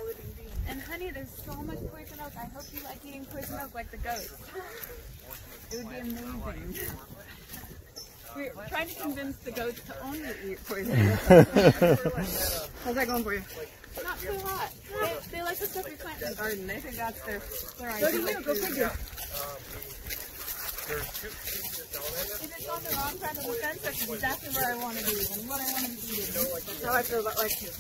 And honey, there's so much poison oak. I hope you like eating poison oak like the goats. It would be amazing. We're trying to convince the goats to only eat poison oak. How's that going for you? Not too hot. They like the stuff we plant in the garden. They think that's their ideal. Go figure. If it's on the wrong side of the fence, that's exactly where I want to be and what I want to be eating. That's how I feel about life too.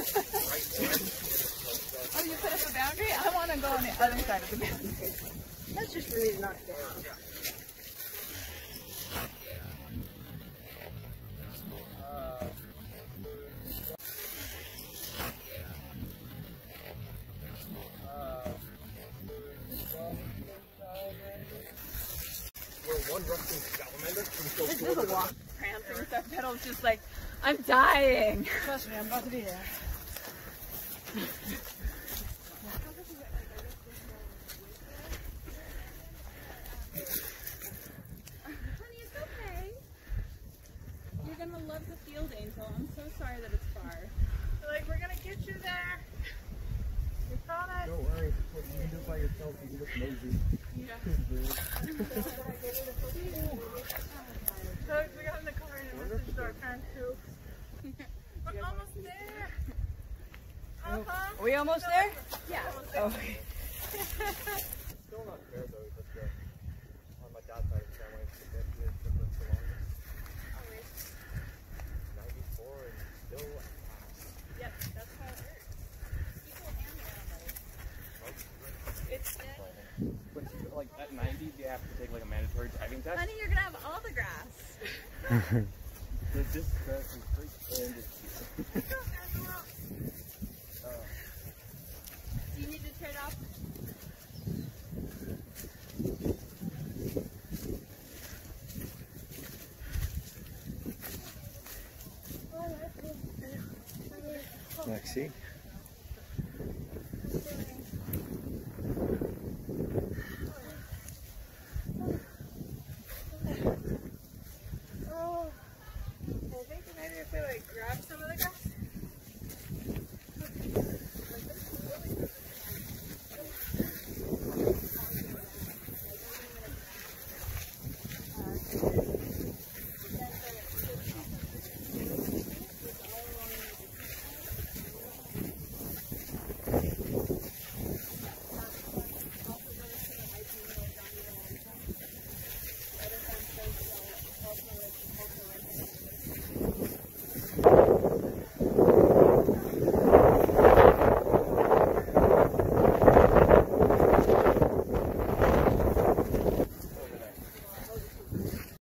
Oh, you put up a boundary? I want to go on the other side of the boundary. That's just for me to knock down. This is a walk. Cramping stuff. Petal's just like, I'm dying. Trust me, I'm about to be there. Honey, it's okay. You're gonna love the field, Angel. I'm so sorry that it's far. They're like, we're gonna get you there. We promise. Don't worry. You can do it by yourself. You can just nosy. Yeah. So we got in the car and messaged our parents too. We're almost there. Uh-huh. Are we almost there? Yeah. Okay. Still not fair though, but on my dad's side of the family, it's the longest. 94 and still Yep, that's how it works. People and animals. It's But like at 90, you have to take like a mandatory driving test. honey, you're gonna have all the grass. The disc grass is great and it's Do you need to trade off? Lexi.